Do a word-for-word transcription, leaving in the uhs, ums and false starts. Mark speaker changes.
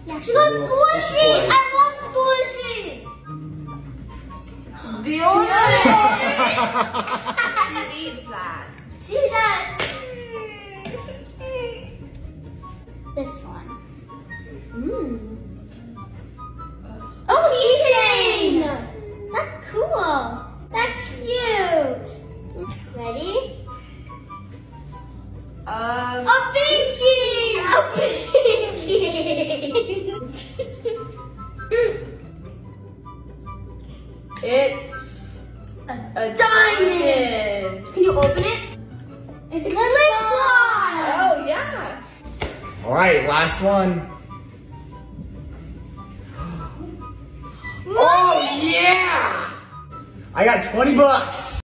Speaker 1: Yeah, she loves squishies. I love squishies.
Speaker 2: Do you want it? She needs that.
Speaker 1: She does. This one. Mm. Oh, keychain! That's cool. That's cute. Ready?
Speaker 2: Um,
Speaker 1: A pinky! A pinky!
Speaker 2: It's
Speaker 1: a,
Speaker 2: a
Speaker 1: diamond.
Speaker 2: diamond.
Speaker 1: Can you open it? It's, it's a lip gloss.
Speaker 2: Oh, yeah.
Speaker 3: All right, last one. Oh, yeah! I got twenty bucks.